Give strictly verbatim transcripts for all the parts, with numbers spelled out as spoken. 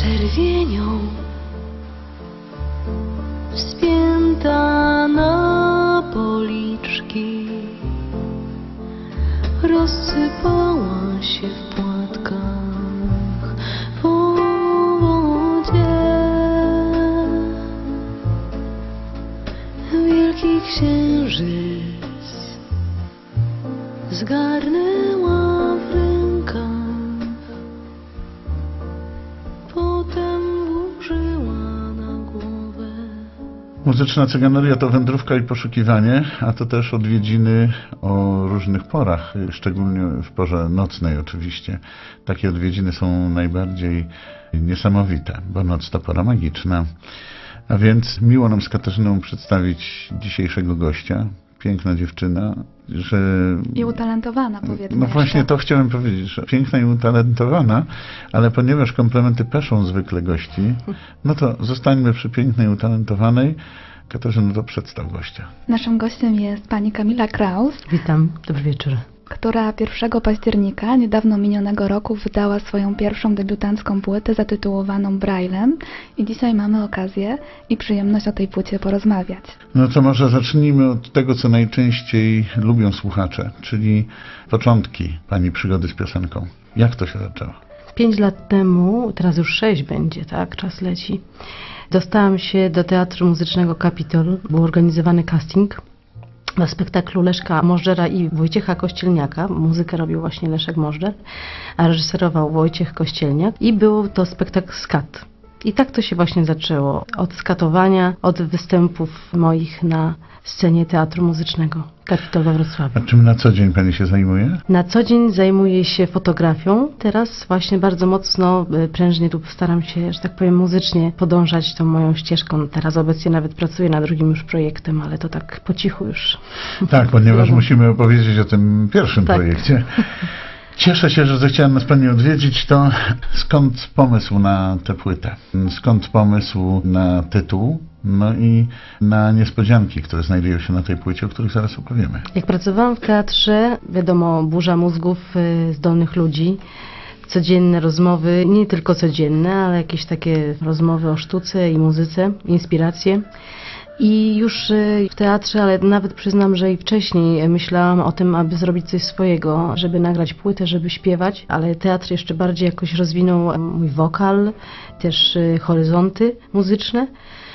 czerwienią wspięta na policzki, rozsypała się w płatkach po wodzie. Wielki księżyc zgarnęła w rękaw, potem włożyła na głowę. Muzyczna cyganeria to wędrówka i poszukiwanie, a to też odwiedziny o różnych porach, szczególnie w porze nocnej oczywiście. Takie odwiedziny są najbardziej niesamowite, bo noc to pora magiczna. A więc miło nam z Katarzyną przedstawić dzisiejszego gościa. Piękna dziewczyna, że... I utalentowana, powiedzmy. No właśnie jeszcze. to chciałem powiedzieć, że piękna i utalentowana, ale ponieważ komplementy peszą zwykle gości, no to zostańmy przy pięknej i utalentowanej. Katarzyno, to przedstaw gościa. Naszym gościem jest pani Kamila Kraus, Witam, dobry wieczór. która pierwszego października niedawno minionego roku wydała swoją pierwszą debiutancką płytę zatytułowaną Braillem i dzisiaj mamy okazję i przyjemność o tej płycie porozmawiać. No to może zacznijmy od tego, co najczęściej lubią słuchacze, czyli początki pani przygody z piosenką. Jak to się zaczęło? Pięć lat temu, teraz już sześć będzie, tak, czas leci, dostałam się do Teatru Muzycznego Kapitol. Był organizowany casting na spektaklu Leszka Możdżera i Wojciecha Kościelniaka. Muzykę robił właśnie Leszek Możdżer, a reżyserował Wojciech Kościelniak i był to spektakl skat. I tak to się właśnie zaczęło. Od skatowania, od występów moich na scenie Teatru Muzycznego Kapitol we Wrocławiu. A czym na co dzień pani się zajmuje? Na co dzień zajmuję się fotografią. Teraz właśnie bardzo mocno, y, prężnie tu staram się, że tak powiem, muzycznie podążać tą moją ścieżką. Teraz obecnie nawet pracuję nad drugim już projektem, ale to tak po cichu już. Tak, ponieważ musimy opowiedzieć o tym pierwszym Tak. projekcie. Cieszę się, że zechciała nas pani odwiedzić. To skąd pomysł na tę płytę? Skąd pomysł na tytuł? No i na niespodzianki, które znajdują się na tej płycie, o których zaraz opowiemy. Jak pracowałam w teatrze, wiadomo, burza mózgów y, zdolnych ludzi, codzienne rozmowy, nie tylko codzienne, ale jakieś takie rozmowy o sztuce i muzyce, inspiracje. I już y, w teatrze, ale nawet przyznam, że i wcześniej myślałam o tym, aby zrobić coś swojego, żeby nagrać płytę, żeby śpiewać, ale teatr jeszcze bardziej jakoś rozwinął mój wokal, też y, horyzonty muzyczne.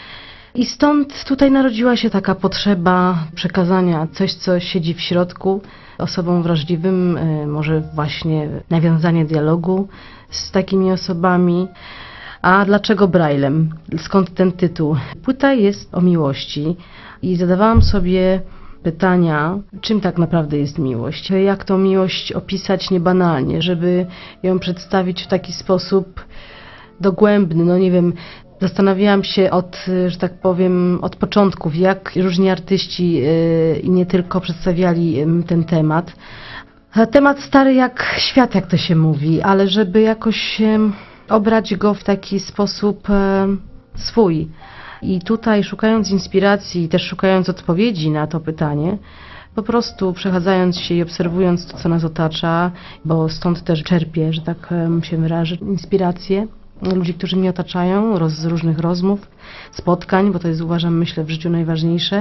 I stąd tutaj narodziła się taka potrzeba przekazania coś, co siedzi w środku osobom wrażliwym, y, może właśnie nawiązanie dialogu z takimi osobami. A dlaczego Braillem? Skąd ten tytuł? Płyta jest o miłości i zadawałam sobie pytania, czym tak naprawdę jest miłość? Jak tą miłość opisać niebanalnie, żeby ją przedstawić w taki sposób dogłębny, no nie wiem. Zastanawiałam się od, że tak powiem, od początków, jak różni artyści yy, i nie tylko przedstawiali yy, ten temat. Temat stary jak świat, jak to się mówi, ale żeby jakoś yy, obrać go w taki sposób yy, swój. I tutaj szukając inspiracji i też szukając odpowiedzi na to pytanie, po prostu przechadzając się i obserwując to, co nas otacza, bo stąd też czerpię, że tak yy, się wyrażę, inspiracje ludzi, którzy mnie otaczają, roz, z różnych rozmów, spotkań, bo to jest, uważam, myślę, w życiu najważniejsze.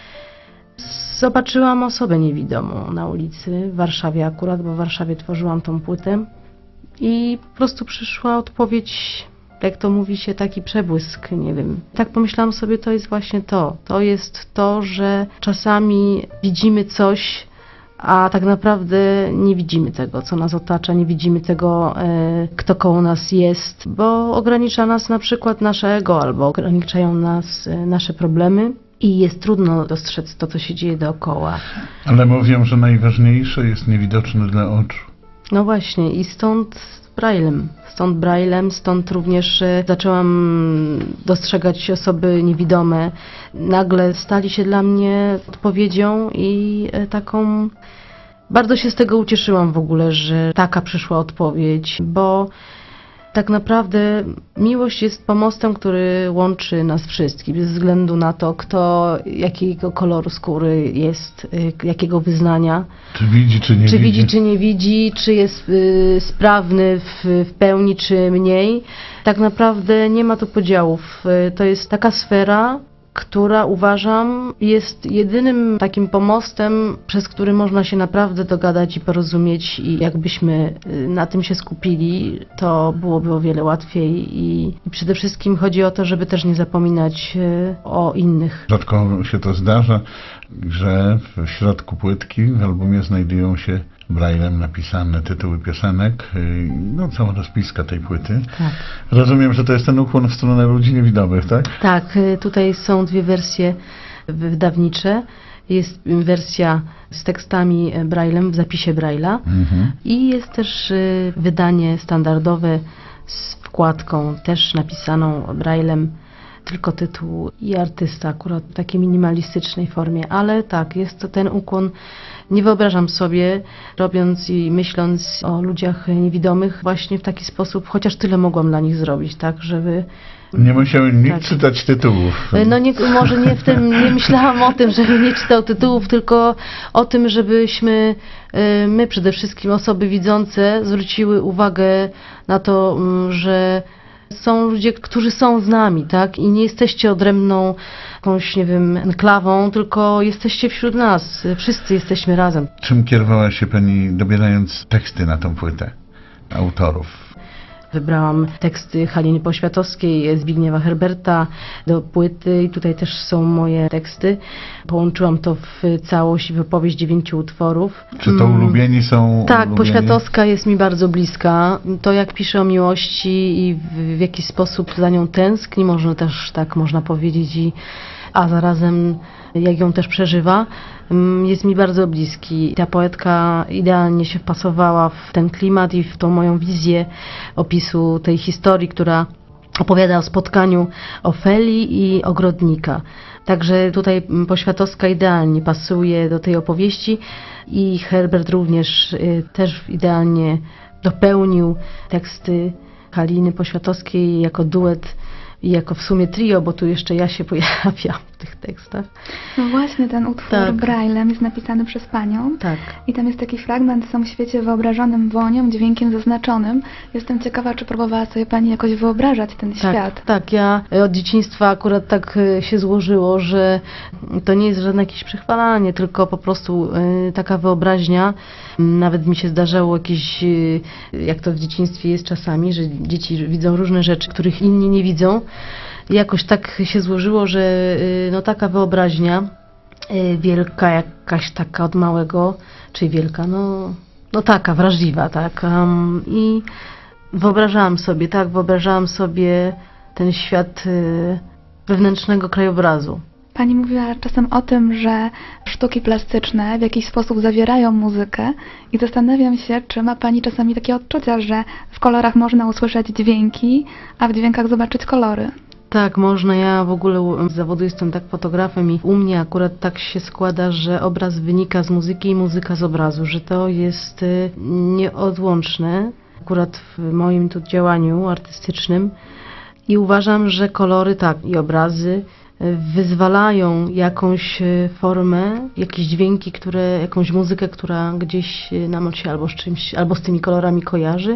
Zobaczyłam osobę niewidomą na ulicy, w Warszawie akurat, bo w Warszawie tworzyłam tą płytę i po prostu przyszła odpowiedź, jak to mówi się, taki przebłysk, nie wiem. Tak pomyślałam sobie, to jest właśnie to. To jest to, że czasami widzimy coś, a tak naprawdę nie widzimy tego, co nas otacza, nie widzimy tego, e, kto koło nas jest, bo ogranicza nas na przykład nasze ego, albo ograniczają nas e, nasze problemy i jest trudno dostrzec to, co się dzieje dookoła. Ale mówią, że najważniejsze jest niewidoczne dla oczu. No właśnie i stąd Braillem. Stąd Braillem, stąd również e, zaczęłam dostrzegać osoby niewidome. Nagle stali się dla mnie odpowiedzią i e, taką... Bardzo się z tego ucieszyłam w ogóle, że taka przyszła odpowiedź, bo Tak naprawdę miłość jest pomostem, który łączy nas wszystkich, bez względu na to, kto, jakiego koloru skóry jest, y, jakiego wyznania. Czy widzi, czy nie Czy widzi? widzi, czy nie widzi, czy jest y, sprawny w, w pełni, czy mniej. Tak naprawdę nie ma tu podziałów. Y, to jest taka sfera, która uważam jest jedynym takim pomostem, przez który można się naprawdę dogadać i porozumieć, i jakbyśmy y, na tym się skupili, to byłoby o wiele łatwiej i, i przede wszystkim chodzi o to, żeby też nie zapominać y, o innych. Rzadko się to zdarza, że w środku płytki w albumie znajdują się braillem napisane tytuły piosenek, yy, no cała rozpiska tej płyty. Tak. Rozumiem, że to jest ten ukłon w stronę ludzi niewidomych, tak? Tak, y, tutaj są dwie wersje wydawnicze. Jest wersja z tekstami braillem w zapisie braille'a Mhm. i jest też y, wydanie standardowe z wkładką też napisaną braillem, tylko tytuł i artysta akurat w takiej minimalistycznej formie, ale tak, jest to ten ukłon. Nie wyobrażam sobie, robiąc i myśląc o ludziach niewidomych właśnie w taki sposób, chociaż tyle mogłam dla nich zrobić, tak, żeby... Nie musiał nikt Tak. czytać tytułów. No nie, może nie w tym, nie myślałam o tym, żeby nie czytał tytułów, tylko o tym, żebyśmy y, my przede wszystkim, osoby widzące, zwróciły uwagę na to, mm, że są ludzie, którzy są z nami, tak? I nie jesteście odrębną jakąś, nie wiem, enklawą, tylko jesteście wśród nas. Wszyscy jesteśmy razem. Czym kierowała się pani, dobierając teksty na tą płytę autorów? Wybrałam teksty Haliny Poświatowskiej, Zbigniewa Herberta do płyty i tutaj też są moje teksty. Połączyłam to w całość, w opowieść dziewięciu utworów. Czy to Mm. ulubieni są? Tak, ulubieni? Poświatowska jest mi bardzo bliska. To, jak pisze o miłości i w, w jaki sposób za nią tęskni, można też tak można powiedzieć, i, a zarazem jak ją też przeżywa, mm, jest mi bardzo bliski. Ta poetka idealnie się wpasowała w ten klimat i w tą moją wizję opisu tej historii, która opowiada o spotkaniu Ofelii i ogrodnika. Także tutaj Poświatowska idealnie pasuje do tej opowieści i Herbert również y, też idealnie dopełnił teksty Haliny Poświatowskiej jako duet i jako w sumie trio, bo tu jeszcze ja się pojawiam w tych tekstach. No właśnie, ten utwór Tak. braillem jest napisany przez panią. Tak. I tam jest taki fragment: są w świecie wyobrażonym wonią, dźwiękiem zaznaczonym. Jestem ciekawa, czy próbowała sobie pani jakoś wyobrażać ten Tak, świat. tak, ja od dzieciństwa akurat tak y, się złożyło, że to nie jest żadne jakieś przechwalanie, tylko po prostu y, taka wyobraźnia. Nawet mi się zdarzało jakieś, y, jak to w dzieciństwie jest czasami, że dzieci widzą różne rzeczy, których inni nie widzą. I jakoś tak się złożyło, że y, no taka wyobraźnia y, wielka, jakaś taka od małego, czy wielka, no, no taka, wrażliwa, tak. Um, I wyobrażałam sobie, tak, wyobrażałam sobie ten świat y, wewnętrznego krajobrazu. Pani mówiła czasem o tym, że sztuki plastyczne w jakiś sposób zawierają muzykę i zastanawiam się, czy ma pani czasami takie odczucia, że w kolorach można usłyszeć dźwięki, a w dźwiękach zobaczyć kolory. Tak, można. Ja w ogóle z zawodu jestem tak fotografem i u mnie akurat tak się składa, że obraz wynika z muzyki i muzyka z obrazu, że to jest y, nieodłączne akurat w moim tu działaniu artystycznym i uważam, że kolory, tak, i obrazy y, wyzwalają jakąś y, formę, jakieś dźwięki, które, jakąś muzykę, która gdzieś y, nam się albo z czymś, albo z tymi kolorami kojarzy,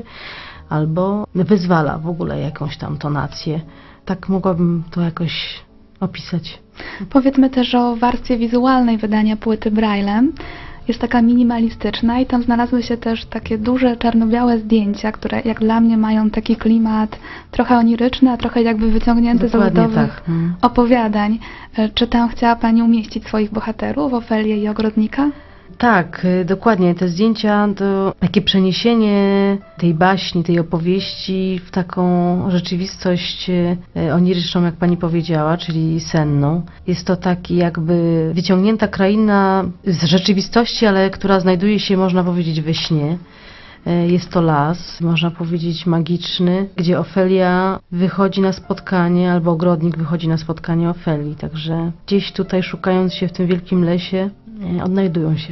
albo wyzwala w ogóle jakąś tam tonację. Tak mogłabym to jakoś opisać. Powiedzmy też o warstwie wizualnej wydania płyty braillem. Jest taka minimalistyczna i tam znalazły się też takie duże czarno-białe zdjęcia, które jak dla mnie mają taki klimat trochę oniryczny, a trochę jakby wyciągnięty z Dokładnie ludowych tak. Mm. opowiadań. E, Czy tam chciała pani umieścić swoich bohaterów, Ofelię i ogrodnika? Tak, y, dokładnie. Te zdjęcia to takie przeniesienie tej baśni, tej opowieści w taką rzeczywistość y, oniryczną, jak pani powiedziała, czyli senną. Jest to taki jakby wyciągnięta kraina z rzeczywistości, ale która znajduje się, można powiedzieć, we śnie. Y, Jest to las, można powiedzieć, magiczny, gdzie Ofelia wychodzi na spotkanie, albo ogrodnik wychodzi na spotkanie Ofelii. Także gdzieś tutaj, szukając się w tym wielkim lesie, y, odnajdują się.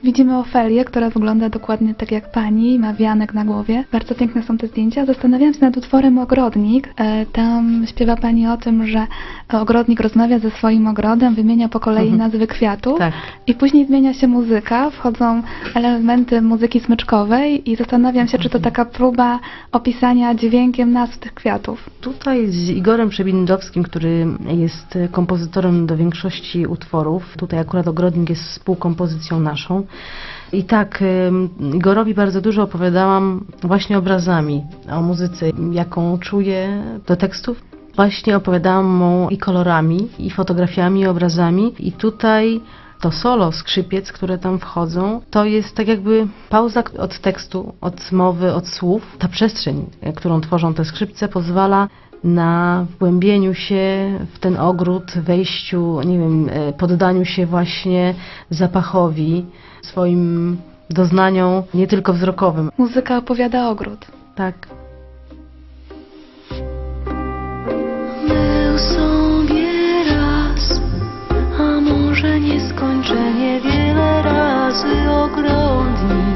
Widzimy Ofelię, która wygląda dokładnie tak jak pani, ma wianek na głowie. Bardzo piękne są te zdjęcia. Zastanawiałam się nad utworem Ogrodnik. E, Tam śpiewa pani o tym, że ogrodnik rozmawia ze swoim ogrodem, wymienia po kolei Mhm. nazwy kwiatów Tak. i później zmienia się muzyka, wchodzą elementy muzyki smyczkowej i zastanawiam się, czy to taka próba opisania dźwiękiem nazw tych kwiatów. Tutaj z Igorem Przebindowskim, który jest kompozytorem do większości utworów, tutaj akurat Ogrodnik jest współkompozycją naszą. I tak, ym, Igorowi bardzo dużo opowiadałam właśnie obrazami o muzyce, jaką czuję do tekstów. Właśnie opowiadałam mu i kolorami, i fotografiami, i obrazami. I tutaj to solo skrzypiec, które tam wchodzą, to jest tak jakby pauza od tekstu, od mowy, od słów. Ta przestrzeń, którą tworzą te skrzypce, pozwala na wgłębieniu się w ten ogród, wejściu, nie wiem, e, poddaniu się właśnie zapachowi, swoim doznaniom nie tylko wzrokowym. Muzyka opowiada ogród. Tak. Był sobie raz, a może nieskończenie wiele razy ogrodnik.